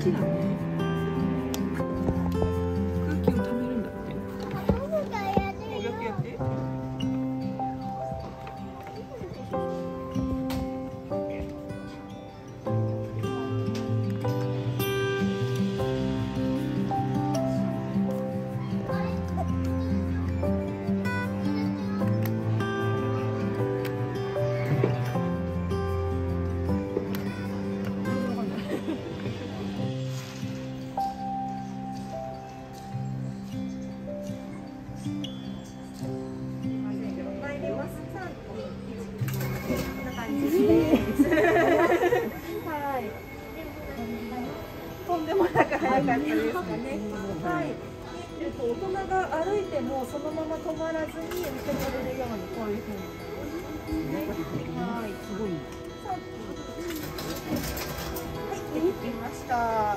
きだね。空気をためるんだって。やってやって。 とんでもなく早かったですかね。はい。大人が歩いてもそのまま止まらずに受け取れるようにこういうふうになりますね。はい。すごい。はい、できました。はい、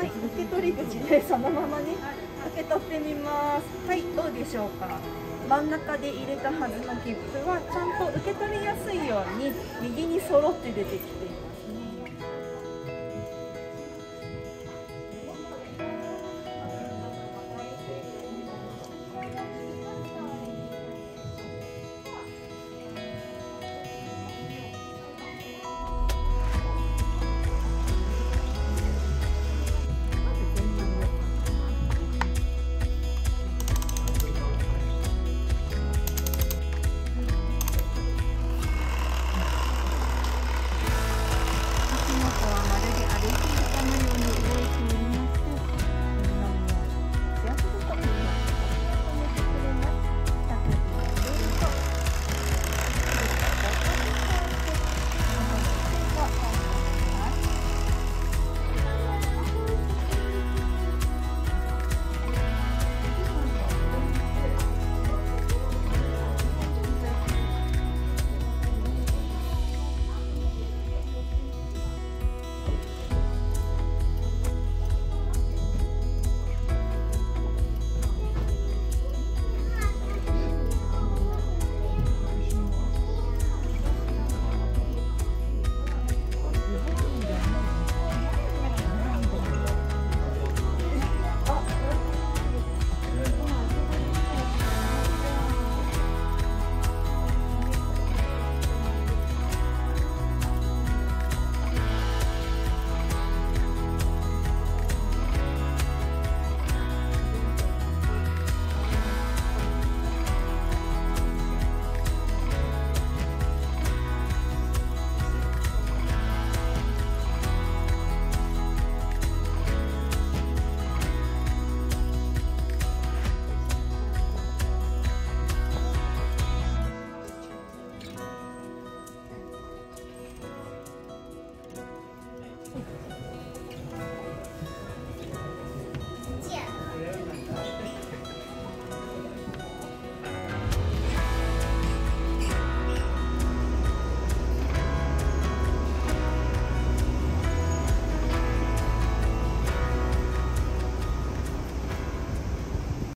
受け取り口でそのままね受け取ってみます。はい、どうでしょうか。真ん中で入れたはずの切符はちゃんと受け取りやすいように右に揃って出てきていますね。